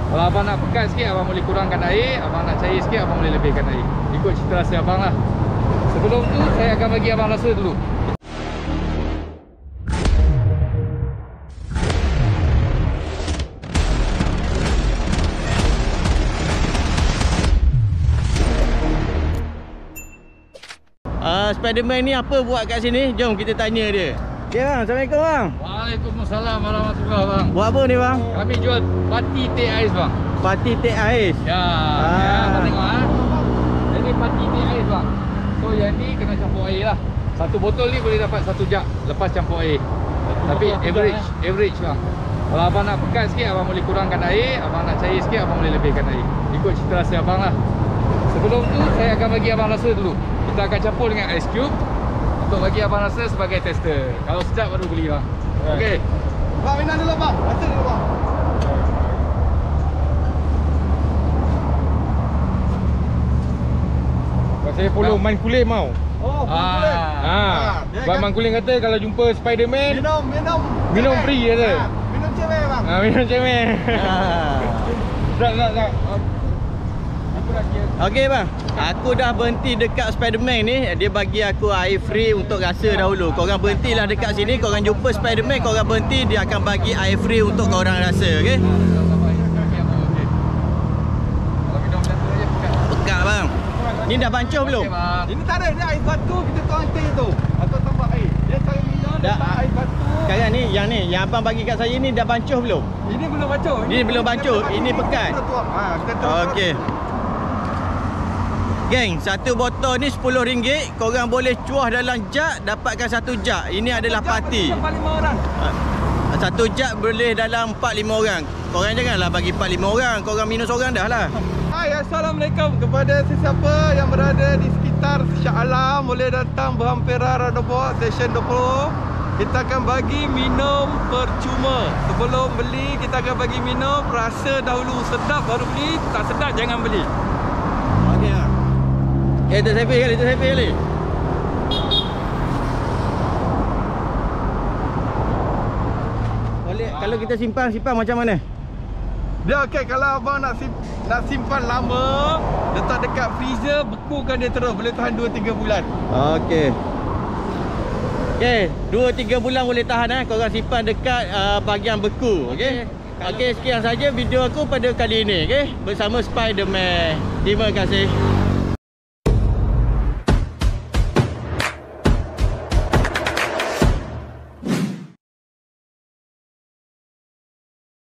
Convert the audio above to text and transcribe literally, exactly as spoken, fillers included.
Kalau abang nak pekat sikit, abang boleh kurangkan air. Abang nak cair sikit, abang boleh lebihkan air. Ikut cita rasa abang lah. Sebelum tu, saya akan bagi abang rasa dulu. Uh, Spiderman ni apa buat kat sini? Jom kita tanya dia. Okay bang, Assalamualaikum bang. Waalaikumsalam warahmatullahi bang. Buat apa ni bang? Kami jual party teh ais bang. Party teh ais. Ya, Ah. ya, abang tengok ah. Jadi party teh ais bang. So yang ni kena campur air lah. Satu botol ni boleh dapat satu jug lepas campur air. Tapi average, average bang. Kalau abang nak pekat sikit, abang boleh kurangkan air. Abang nak cair sikit, abang boleh lebihkan air. Ikut cita rasa abang lah. Sebelum tu, saya akan bagi abang rasa dulu. Kita akan campur dengan ice cube untuk bagi abang rasa sebagai tester. Kalau sedap baru beli bang. Okey. Bang, minum dulu bang. Rasa dulu bang. Saya follow Man Kulim mau. Oh, Ah. boleh. Ha. dia Sebab kan- Man Kulim kata kalau jumpa Spiderman, Minum, minum. Minum cemeh. free kata. Ha, minum cemeh bang. ha minum cemeh. Ah. Tak tak tak. Apa lagi? Okey bang, aku dah berhenti dekat Spiderman ni. Dia bagi aku air free untuk rasa dahulu. Korang berhentilah dekat sini, korang jumpa Spiderman, korang berhenti, dia akan bagi air free untuk korang rasa, okey? Pekat bang. Ni dah bancuh belum? Okey bang. Ini tak ada, dia air batu kita tuang teh tu. Atau tambah air. Dia cari minum, Dah. letak air batu. Sekarang ni, yang ni, yang abang bagi kat saya ni dah bancuh belum? Ini belum batu. Ini belum batu, ini pekat. Kita tuang. Ha, kita tuang. Okey. Geng, satu botol ni sepuluh ringgit. Korang boleh cuah dalam jug, dapatkan satu jug. Ini adalah parti. Sampai lima orang. Satu jug boleh dalam empat lima orang. Korang janganlah bagi empat lima orang. Korang minus orang dah lah. Hai, Assalamualaikum kepada sesiapa yang berada di sekitar Shah Alam. Boleh datang berhampiran roundabout Station dua puluh. Kita akan bagi minum percuma. Sebelum beli, kita akan bagi minum. Rasa dahulu, sedap baru beli. Tak sedap, jangan beli. Okey lah. Eh, tersepi kali, tersepi kali. Boleh, kalau kita simpan, simpan macam mana? Dia okey, kalau abang nak sim, nak simpan lama, letak dekat freezer, bekukan dia terus. Boleh tahan dua tiga bulan. Okey. Okey, dua tiga bulan boleh tahan eh. Korang simpan dekat uh, bahagian beku, okey? Okey, sekian saja video aku pada kali ini, okey? Bersama Spiderman. Terima kasih.